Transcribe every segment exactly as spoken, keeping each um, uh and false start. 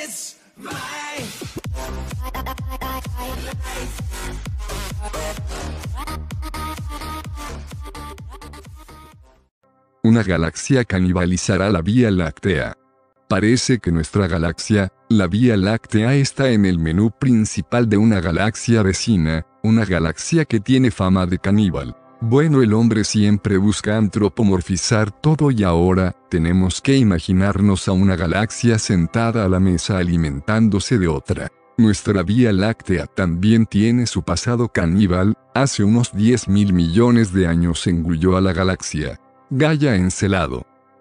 es my Una galaxia canibalizará la Vía Láctea. Parece que nuestra galaxia, la Vía Láctea, está en el menú principal de una galaxia vecina, una galaxia que tiene fama de caníbal. Bueno, el hombre siempre busca antropomorfizar todo y ahora, tenemos que imaginarnos a una galaxia sentada a la mesa alimentándose de otra. Nuestra Vía Láctea también tiene su pasado caníbal, hace unos diez mil millones de años engulló a la galaxia Gaia Encelado.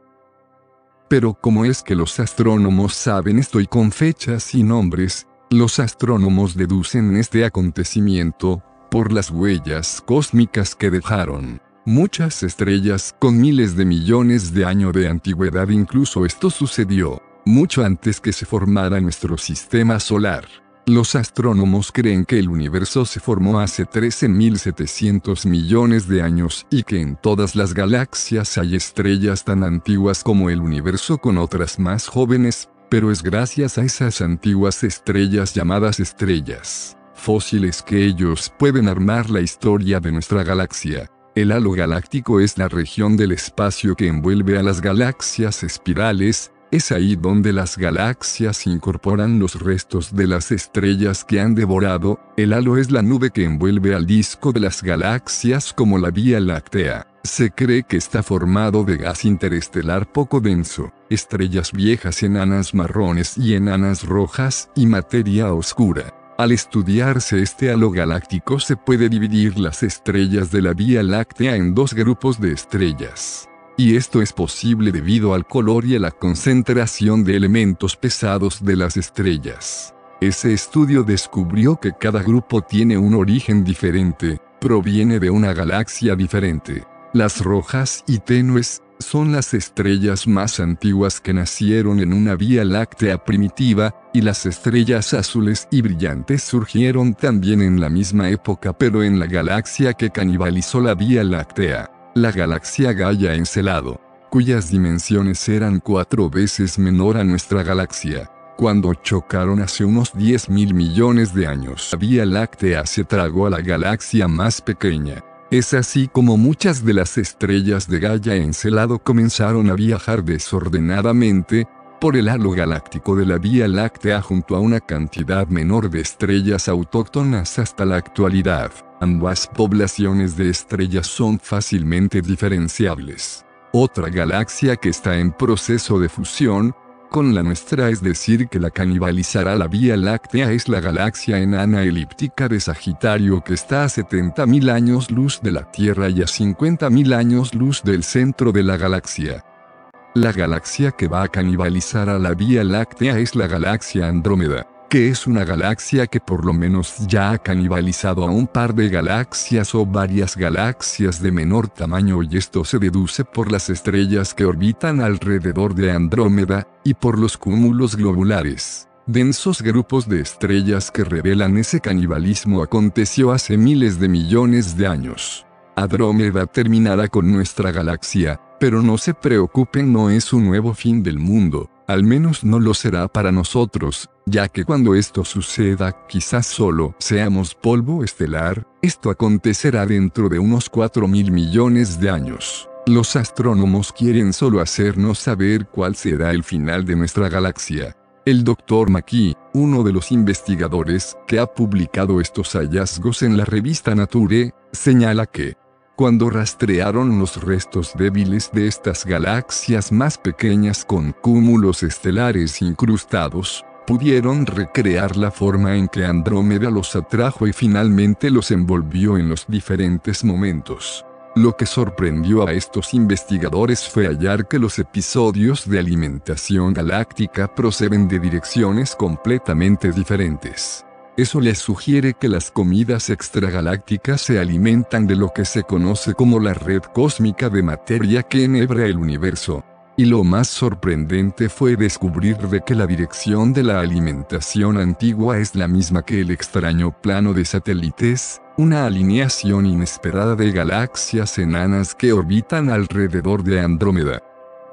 Pero ¿cómo es que los astrónomos saben esto y con fechas y nombres? Los astrónomos deducen este acontecimiento por las huellas cósmicas que dejaron muchas estrellas con miles de millones de años de antigüedad. Incluso esto sucedió mucho antes que se formara nuestro sistema solar. Los astrónomos creen que el universo se formó hace trece mil setecientos millones de años y que en todas las galaxias hay estrellas tan antiguas como el universo con otras más jóvenes, pero es gracias a esas antiguas estrellas llamadas estrellas fósiles que ellos pueden armar la historia de nuestra galaxia. El halo galáctico es la región del espacio que envuelve a las galaxias espirales. Es ahí donde las galaxias incorporan los restos de las estrellas que han devorado. El halo es la nube que envuelve al disco de las galaxias como la Vía Láctea. Se cree que está formado de gas interestelar poco denso, estrellas viejas enanas marrones y enanas rojas y materia oscura. Al estudiarse este halo galáctico se puede dividir las estrellas de la Vía Láctea en dos grupos de estrellas. Y esto es posible debido al color y a la concentración de elementos pesados de las estrellas. Ese estudio descubrió que cada grupo tiene un origen diferente, proviene de una galaxia diferente. Las rojas y tenues son las estrellas más antiguas que nacieron en una Vía Láctea primitiva, y las estrellas azules y brillantes surgieron también en la misma época pero en la galaxia que canibalizó la Vía Láctea. La galaxia Gaia Encelado, cuyas dimensiones eran cuatro veces menor a nuestra galaxia. Cuando chocaron hace unos diez mil millones de años, la Vía Láctea se tragó a la galaxia más pequeña. Es así como muchas de las estrellas de Gaia Encelado comenzaron a viajar desordenadamente por el halo galáctico de la Vía Láctea junto a una cantidad menor de estrellas autóctonas hasta la actualidad. Ambas poblaciones de estrellas son fácilmente diferenciables. Otra galaxia que está en proceso de fusión con la nuestra, es decir que la canibalizará la Vía Láctea, es la galaxia enana elíptica de Sagitario, que está a setenta mil años luz de la Tierra y a cincuenta mil años luz del centro de la galaxia. La galaxia que va a canibalizar a la Vía Láctea es la galaxia Andrómeda, que es una galaxia que por lo menos ya ha canibalizado a un par de galaxias o varias galaxias de menor tamaño, y esto se deduce por las estrellas que orbitan alrededor de Andrómeda, y por los cúmulos globulares, densos grupos de estrellas que revelan ese canibalismo. Aconteció hace miles de millones de años. Andrómeda terminará con nuestra galaxia, pero no se preocupen, no es un nuevo fin del mundo. Al menos no lo será para nosotros, ya que cuando esto suceda quizás solo seamos polvo estelar. Esto acontecerá dentro de unos cuatro mil millones de años. Los astrónomos quieren solo hacernos saber cuál será el final de nuestra galaxia. El doctor McKee, uno de los investigadores que ha publicado estos hallazgos en la revista Nature, señala que cuando rastrearon los restos débiles de estas galaxias más pequeñas con cúmulos estelares incrustados, pudieron recrear la forma en que Andrómeda los atrajo y finalmente los envolvió en los diferentes momentos. Lo que sorprendió a estos investigadores fue hallar que los episodios de alimentación galáctica proceden de direcciones completamente diferentes. Eso les sugiere que las comidas extragalácticas se alimentan de lo que se conoce como la red cósmica de materia que enhebra el universo. Y lo más sorprendente fue descubrir de que la dirección de la alimentación antigua es la misma que el extraño plano de satélites, una alineación inesperada de galaxias enanas que orbitan alrededor de Andrómeda.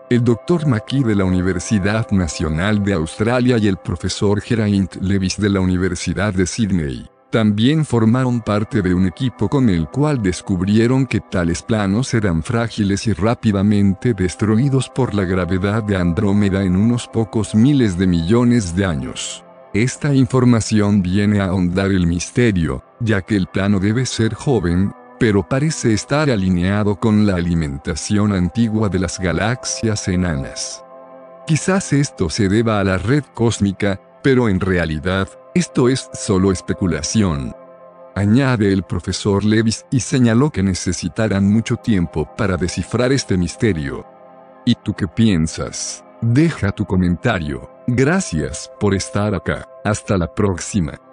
El doctor McKee de la Universidad Nacional de Australia y el profesor Geraint Lewis de la Universidad de Sydney también formaron parte de un equipo con el cual descubrieron que tales planos eran frágiles y rápidamente destruidos por la gravedad de Andrómeda en unos pocos miles de millones de años. Esta información viene a ahondar el misterio, ya que el plano debe ser joven, pero parece estar alineado con la alimentación antigua de las galaxias enanas. Quizás esto se deba a la red cósmica, pero en realidad, esto es solo especulación. Añade el profesor Lewis y señaló que necesitarán mucho tiempo para descifrar este misterio. ¿Y tú qué piensas? Deja tu comentario. Gracias por estar acá. Hasta la próxima.